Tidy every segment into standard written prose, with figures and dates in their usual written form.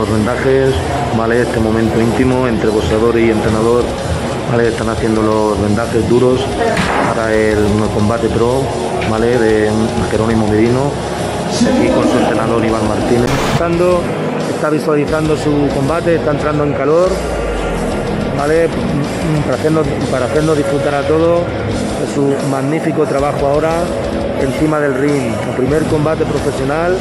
los vendajes, ¿vale? Este momento íntimo entre boxeador y entrenador, ¿vale? Están haciendo los vendajes duros para el combate pro, ¿vale? De Jerónimo Merino, aquí con su entrenador Iván Martínez. Está visualizando su combate, está entrando en calor, ¿vale? Para hacernos disfrutar a todos de su magnífico trabajo ahora encima del ring. Su primer combate profesional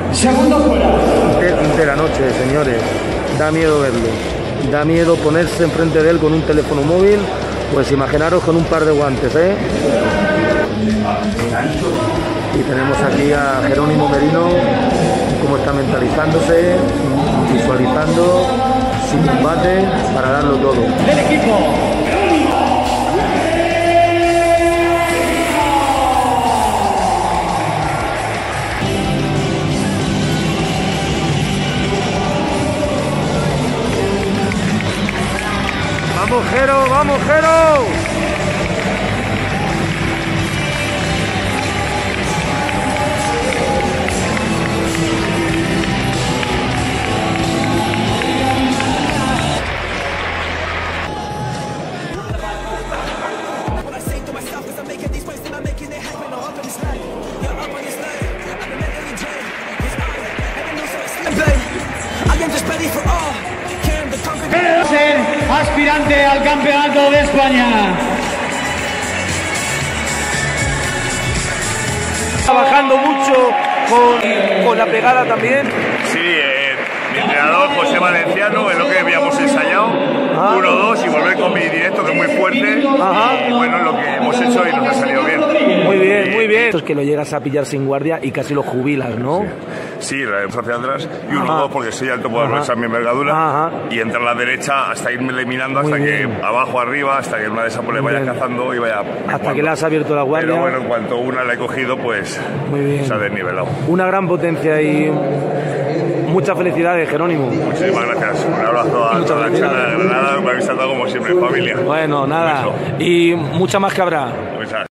de la noche, señores. Da miedo verlo, da miedo ponerse enfrente de él con un teléfono móvil, pues imaginaros con un par de guantes, ¿eh? Y tenemos aquí a Jerónimo Merino, cómo está mentalizándose, visualizando su combate para darlo todo. Del equipo. ¡Vamos, Jero! ¡Vamos, Jero! Ser aspirante al campeonato de España. Trabajando mucho con la pegada también. Sí, mi entrenador José Valenciano es lo que habíamos ensayado, 1-2 y volver con mi directo que es muy fuerte. Y bueno, es lo que hemos hecho y nos ha salido bien. Muy bien, muy bien. Esto es que lo llegas a pillar sin guardia y casi lo jubilas, ¿no? Sí, la vemos hacia atrás y 1-2 porque soy alto, puedo aprovechar mi envergadura y entrar a la derecha hasta irme eliminando hasta que abajo, arriba, hasta que una de esas pues le vaya cazando y vaya... Hasta que le has abierto la guardia. Pero bueno, en cuanto una la he cogido, pues se ha desnivelado. Una gran potencia y muchas felicidades, Jerónimo. Muchísimas gracias. Un abrazo a toda la chana de Granada, me habéis tratado como siempre, familia. Bueno, nada. Y mucha más que habrá.